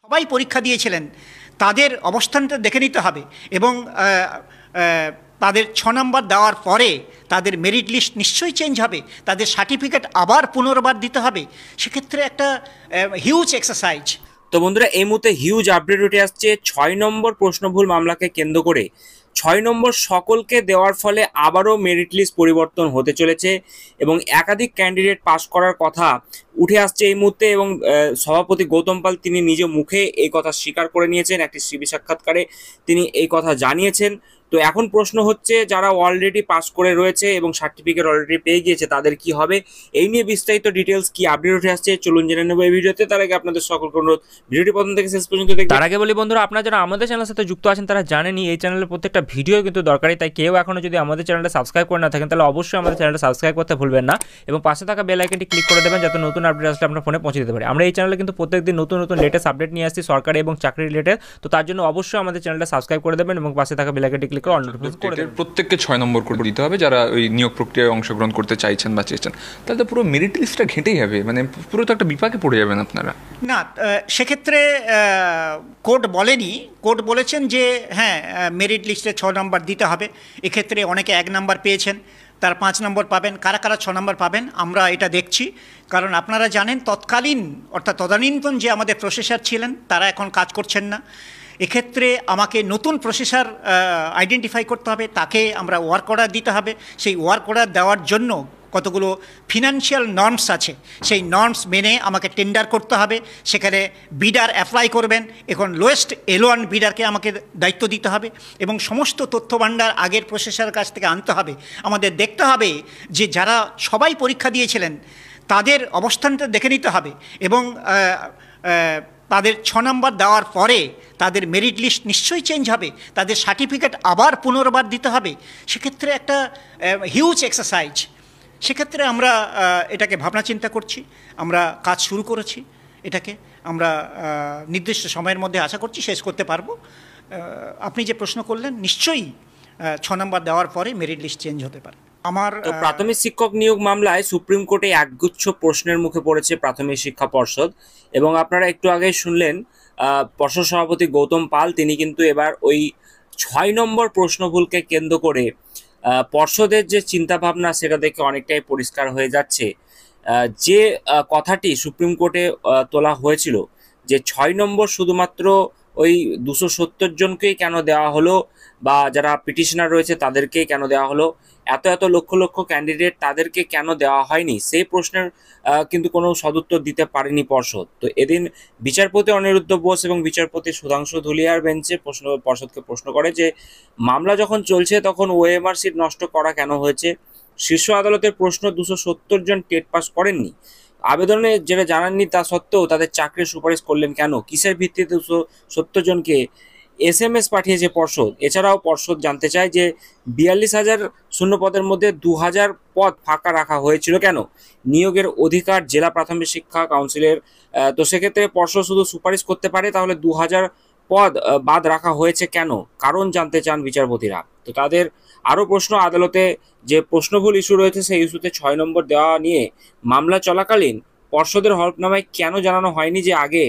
সবাই পরীক্ষা দিয়েছিলেন তাদের অবস্থানটা দেখে নিতে হবে এবং তাদের 6 নম্বর দেওয়ার পরে তাদের মেরিট লিস্ট নিশ্চয়ই চেঞ্জ হবে, তাদের সার্টিফিকেট আবার পুনর্বার দিতে হবে। সেক্ষেত্রে একটা হিউজ এক্সারসাইজ। তো বন্ধুরা, এই মুহূর্তে হিউজ আপডেট উঠে আসছে 6 নম্বর প্রশ্নভুল মামলাকে কেন্দ্র করে। 6 নম্বর সকলকে দেওয়ার ফলে আবারও মেরিট লিস্ট পরিবর্তন হতে চলেছে এবং একাধিক ক্যান্ডিডেট পাস করার কথা উঠে আসছে এই মুহূর্তে। এবং সভাপতি গৌতম পাল তিনি নিজ মুখে এই কথা স্বীকার করে নিয়েছেন, একটি টিভি সাক্ষাৎকারে তিনি এই কথা জানিয়েছেন। তো এখন প্রশ্ন হচ্ছে, যারা অলরেডি পাস করে রয়েছে এবং সার্টিফিকেট অলরেডি পেয়ে গিয়েছে তাদের কি হবে? এই নিয়ে বিস্তারিত ডিটেলস কি আপডেট উঠে আসছে চলুন জেনে নেব এই ভিডিওতে। তার আগে আপনাদের সকলকে অনুরোধ, ভিডিওটি প্রথম থেকে শেষ পর্যন্ত দেখবেন। তার আগে বলি বন্ধুরা, আপনারা যারা আমাদের চ্যানেলের সাথে যুক্ত আছেন তারা জানেনই এই চ্যানেলের প্রত্যেকটা ভিডিও কিন্তু দরকারি, তাই কেউ এখনো যদি আমাদের চ্যানেলটা সাবস্ক্রাইব করে না থাকেন তাহলে অবশ্যই আমাদের চ্যানেলটা সাবস্ক্রাইব করতে ভুলবেন না এবং পাশে থাকা বেল আইকনটি ক্লিক করে দেবেন যাতে নতুন আপডেট আসলে আপনার ফোনে পৌঁছে দিতে পারে। আমরা এই চ্যানেলে কিন্তু প্রত্যেকদিন নতুন নতুন লেটেস্ট আপডেট নিয়ে আসছি সরকারি এবং চাকরি রিলেটেড, তো তার জন্য অবশ্যই আমাদের চ্যানেলটা সাবস্ক্রাইব করে দেবেন এবং পাশে থাকা বেল আইকনটি ক্লিক করে অল নোটিফিকেশন করে দেবেন। প্রত্যেককে 6 নম্বর করে দিতে হবে যারা ওই নিয়োগ প্রক্রিয়ায় অংশগ্রহণ করতে চাইছেন বা চেয়েছেন, তাহলে পুরো মেরিট লিস্টটা ঘেঁটেই যাবে, মানে পুরো তো একটা বিপাকে পড়ে যাবেন আপনারা। না, সেক্ষেত্রে কোর্ট বলেনি, কোর্ট বলেছেন যে হ্যাঁ মেরিট লিস্টে 6 নম্বর দিতে হবে। এক্ষেত্রে অনেকে 1 নম্বর পেয়েছেন, তার 5 নম্বর পাবেন, কারা কারা 6 নম্বর পাবেন আমরা এটা দেখছি। কারণ আপনারা জানেন তৎকালীন অর্থাৎ তদানীন্তন যে আমাদের প্রসেসর ছিলেন তারা এখন কাজ করছেন না। এক্ষেত্রে আমাকে নতুন প্রসেসর আইডেন্টিফাই করতে হবে, তাকে আমরা ওয়ার্ক অর্ডার দিতে হবে। সেই ওয়ার্ক অর্ডার দেওয়ার জন্য কতগুলো ফিনান্সিয়াল নর্মস আছে, সেই নর্মস মেনে আমাকে টেন্ডার করতে হবে, সেখানে বিডার অ্যাপ্লাই করবেন। এখন লোয়েস্ট L1 বিডারকে আমাকে দায়িত্ব দিতে হবে এবং সমস্ত তথ্যভাণ্ডার আগের প্রসেসরের কাছ থেকে আনতে হবে। আমাদের দেখতে হবে যে যারা সবাই পরীক্ষা দিয়েছিলেন তাদের অবস্থানটা দেখে নিতে হবে এবং তাদের 6 নম্বর দেওয়ার পরে তাদের মেরিট লিস্ট নিশ্চয়ই চেঞ্জ হবে, তাদের সার্টিফিকেট আবার পুনর্বার দিতে হবে। সেক্ষেত্রে একটা হিউজ এক্সারসাইজ। সেক্ষেত্রে আমরা এটাকে ভাবনা চিন্তা করছি, আমরা কাজ শুরু করেছি, এটাকে আমরা নির্দিষ্ট সময়ের মধ্যে আশা করছি শেষ করতে পারবো। আপনি যে প্রশ্ন করলেন, নিশ্চয়ই 6 নম্বর দেওয়ার পরে মেরিট লিস্ট চেঞ্জ হতে পারে। আমার প্রাথমিক শিক্ষক নিয়োগ মামলায় সুপ্রিম কোর্টে একগুচ্ছ প্রশ্নের মুখে পড়েছে প্রাথমিক শিক্ষা পর্ষদ এবং আপনারা একটু আগে শুনলেন পর্ষদ সভাপতি গৌতম পাল তিনি কিন্তু এবার ওই 6 নম্বর প্রশ্নভুলকে কেন্দ্র করে পর্ষদের যে চিন্তাভাবনা সেটা দেখে অনেকটাই পরিষ্কার হয়ে যাচ্ছে। যে কথাটি সুপ্রিম কোর্টে তোলা হয়েছিল যে 6 নম্বর শুধুমাত্র ওই 270 জনকেই কেন দেওয়া হলো বা যারা পিটিশনার রয়েছে তাদেরকেই কেন দেওয়া হলো, এত লক্ষ লক্ষ ক্যান্ডিডেট তাদেরকে কেন দেওয়া হয়নি, সেই প্রশ্নের কিন্তু কোনো সদুত্তর দিতে পারেনি পর্ষদ। তো এদিন বিচারপতি অনিরুদ্ধ বোস এবং বিচারপতি সুধাংশু ধুলিয়ার বেঞ্চে পর্ষদকে প্রশ্ন করে যে মামলা যখন চলছে তখন ওএমআর সিট নষ্ট করা কেন হয়েছে? শীর্ষ আদালতের প্রশ্ন 270 জন টেট পাস করেননি, আবেদনে যেটা জানাননি তা সত্ত্বেও তাদের চাকরির সুপারিশ করলেন কেন? কিসের ভিত্তিতে 270 জনকে SMS পাঠিয়েছে পর্ষদ? এছাড়াও পর্ষদ জানতে চায় যে 42,000 শূন্য পদের মধ্যে 2,000 পদ ফাঁকা রাখা হয়েছিল কেন? নিয়োগের অধিকার জেলা প্রাথমিক শিক্ষা কাউন্সিলের, তো সেক্ষেত্রে পর্ষদ শুধু সুপারিশ করতে পারে, তাহলে 2,000 পদ বাদ রাখা হয়েছে কেন? কারণ জানতে চান বিচারপতিরা। তো তাদের আরও প্রশ্ন, আদালতে যে প্রশ্নভুল ইস্যু রয়েছে সেই ইস্যুতে 6 নম্বর দেওয়া নিয়ে মামলা চলাকালীন পর্ষদের হলফনামায় কেন জানানো হয়নি যে আগে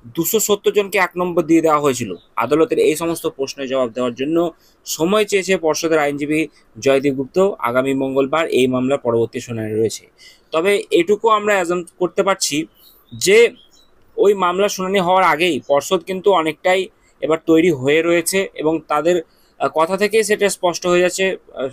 270 জনকে 1 নম্বর দিয়ে দেওয়া হয়েছিল? আদালতের এই সমস্ত প্রশ্নের জবাব দেওয়ার জন্য সময় চেয়েছে পর্ষদের আইনজীবী জয়দীপ গুপ্ত। আগামী মঙ্গলবার এই মামলার পরবর্তী শুনানি রয়েছে। তবে এটুকু আমরা অ্যাজাম করতে পারছি যে ওই মামলা শুনানি হওয়ার আগেই পর্ষদ কিন্তু অনেকটাই এবার তৈরি হয়ে রয়েছে এবং তাদের কথা থেকে সেটা স্পষ্ট হয়ে যাচ্ছে।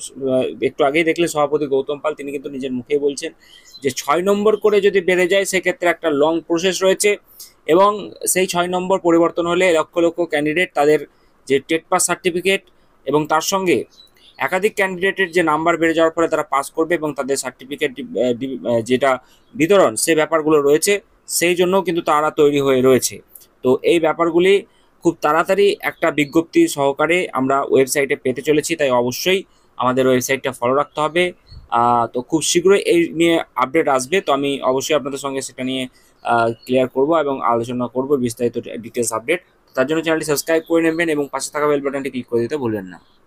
একটু আগেই দেখলে সভাপতি গৌতম পাল তিনি কিন্তু নিজের মুখেই বলছেন যে 6 নম্বর করে যদি বেড়ে যায় সেক্ষেত্রে একটা লং প্রসেস রয়েছে এবং সেই 6 নম্বর পরিবর্তন হলে লক্ষ লক্ষ ক্যান্ডিডেট তাদের যে টেট পাস সার্টিফিকেট এবং তার সঙ্গে একাধিক ক্যান্ডিডেটের যে নাম্বার বেড়ে যাওয়ার ফলে তারা পাস করবে এবং তাদের সার্টিফিকেট যেটা বিতরণ সে ব্যাপারগুলো রয়েছে, সেই জন্য কিন্তু তারা তৈরি হয়ে রয়েছে। তো এই ব্যাপারগুলি খুব তাড়াতাড়ি একটা বিজ্ঞপ্তি সহকারে আমরা ওয়েবসাইটে পেতে চলেছি, তাই অবশ্যই আমাদের ওয়েবসাইটটা ফলো রাখতে হবে। তো খুব শীঘ্রই এই নিয়ে আপডেট আসবে, তো আমি অবশ্যই আপনাদের সঙ্গে সেটা নিয়ে ক্লিয়ার করব এবং আলোচনা করব বিস্তারিত ডিটেলস আপডেট। তার জন্য চ্যানেলটি সাবস্ক্রাইব করে নেবেন এবং পাশে থাকা বেল বাটনটি ক্লিক করে দিতে ভুলবেন না।